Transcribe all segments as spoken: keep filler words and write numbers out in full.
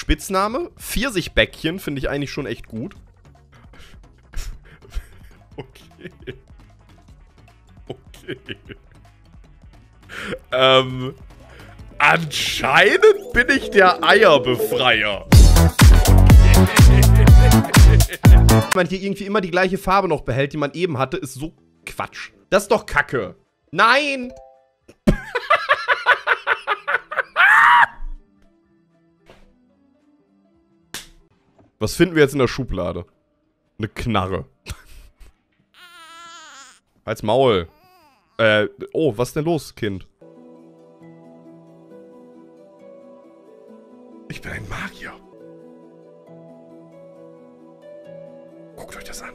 Spitzname, Pfirsichbäckchen, finde ich eigentlich schon echt gut. Okay. Okay. Ähm, anscheinend bin ich der Eierbefreier. Wenn man hier irgendwie immer die gleiche Farbe noch behält, die man eben hatte, ist so Quatsch. Das ist doch Kacke. Nein! Was finden wir jetzt in der Schublade? Eine Knarre. Halt's Maul. Äh, oh, was ist denn los, Kind? Ich bin ein Magier. Guckt euch das an.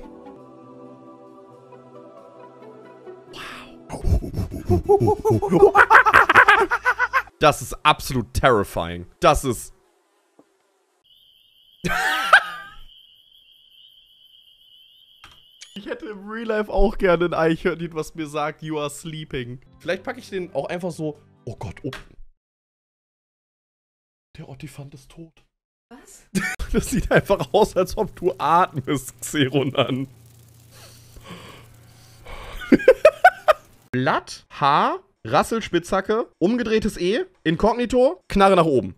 Wow. Das ist absolut terrifying. Das ist... Ich hätte im Real Life auch gerne ein Eichhörnchen, was mir sagt, you are sleeping. Vielleicht packe ich den auch einfach so... Oh Gott, oh. Der Ottifant ist tot. Was? Das sieht einfach aus, als ob du atmest, Xeronan. Blatt, Haar, Rasselspitzhacke, umgedrehtes E, Inkognito, Knarre nach oben.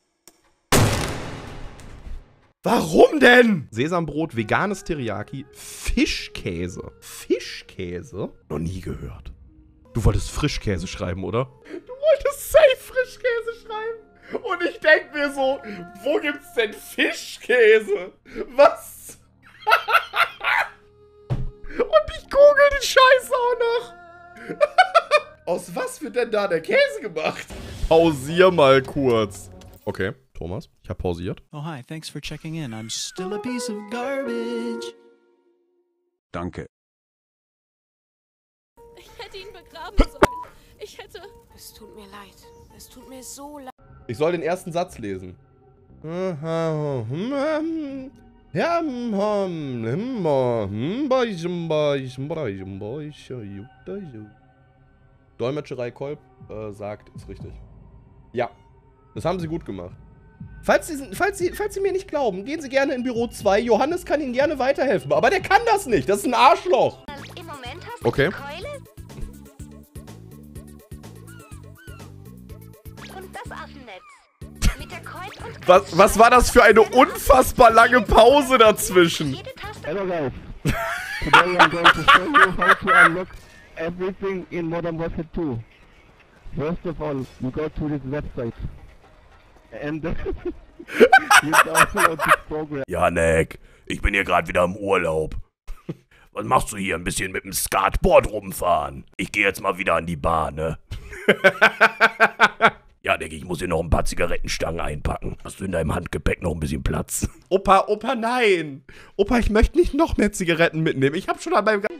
Warum denn? Sesambrot, veganes Teriyaki, Fischkäse. Fischkäse? Noch nie gehört. Du wolltest Frischkäse schreiben, oder? Du wolltest safe Frischkäse schreiben. Und ich denk mir so, wo gibt's denn Fischkäse? Was? Und ich google die Scheiße auch noch. Aus was wird denn da der Käse gemacht? Pausier mal kurz. Okay, Thomas, ich habe pausiert. Oh hi, thanks for checking in. I'm still a piece of garbage. Danke. Ich hätte ihn begraben sollen. Ich hätte... Es tut mir leid. Es tut mir so leid. Ich soll den ersten Satz lesen. Dolmetscherei Kolb äh, sagt, ist richtig. Ja, das haben sie gut gemacht. Falls Sie, falls, Sie, falls Sie mir nicht glauben, gehen Sie gerne in Büro zwei. Johannes kann Ihnen gerne weiterhelfen. Aber der kann das nicht. Das ist ein Arschloch. Im Moment hast du Okay. die Keule und das Affennetz. Mit der Keule und Was, was war das für eine unfassbar lange Pause dazwischen? jede Taste. Hello guys, today I'm going to show you how to unlock everything in Modern Warfare two. First of all, you go to this website and you download this program. Janek, ich bin hier gerade wieder im Urlaub. Was machst du hier? Ein bisschen mit dem Skateboard rumfahren? Ich gehe jetzt mal wieder an die Bar, ne? Janek, ich muss hier noch ein paar Zigarettenstangen einpacken. Hast du in deinem Handgepäck noch ein bisschen Platz? Opa, Opa, nein. Opa, ich möchte nicht noch mehr Zigaretten mitnehmen. Ich habe schon an meinem...